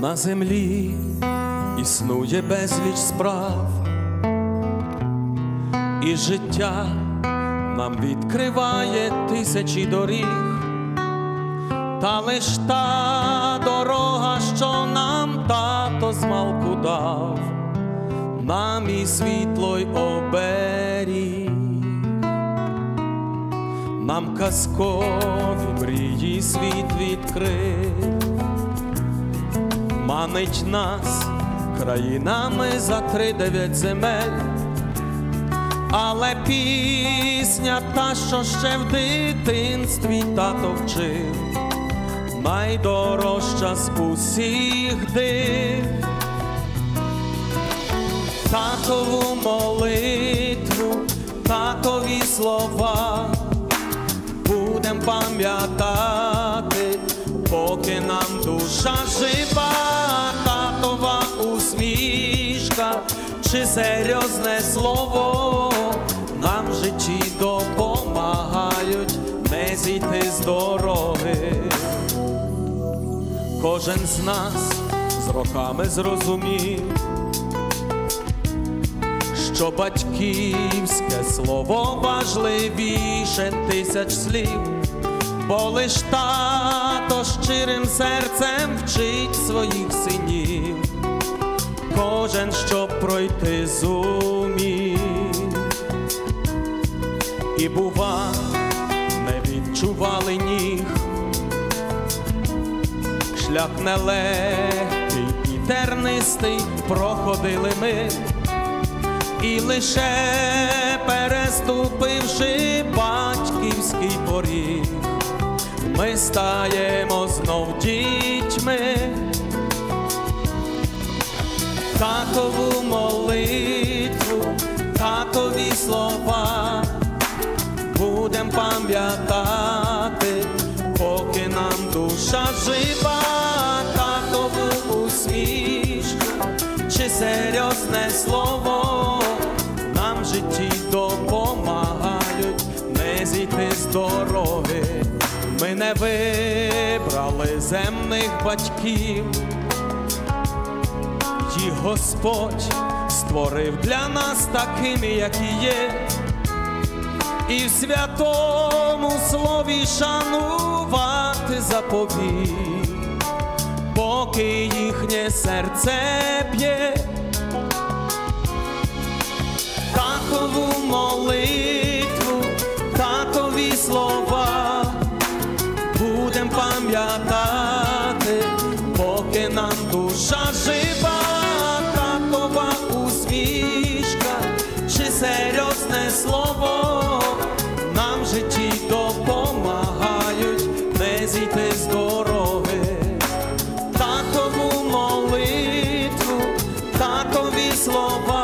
На землі існує безліч справ, і життя нам відкриває тисячі доріг, та лиш та дорога, що нам тато змалку дав, нам і світло й оберіг. Нам казкові мрії світ відкрив, манить нас країнами за 3-9 земель. Але пісня та, що ще в дитинстві тато вчив, найдорожча з усіх див. Татову молитву, татові слова будем пам'ятати, поки нам душа жива. Татова усмішка чи серйозне слово нам в житті допомагають не зійти з дороги. Кожен з нас з роками зрозумів, що батьківське слово важливіше 1000 слів, бо лиш тато щирим серцем вчить своїх синів, кожен щоб пройти зумів. І бува, не відчували ніг, шлях нелегкий і тернистий проходили ми, і лише переступивши батьківський поріг, ми стаємо знов дітьми. Татову молитву, татові слова будем пам'ятати, поки нам душа жива. Татову усмішку чи серйозне слово нам в житті допомагають не зійти з дороги. Ми не вибрали земних батьків, їх Господь створив для нас такими, які є, і в святому слові шанувати заповіт, поки їхнє серце б'є. Татову молитву, татові слова будем пам'ятати, поки нам душа жива. Татова усмішка чи серйозне слово нам в житті допомагають не зійти з дороги. Татову молитву, татові слова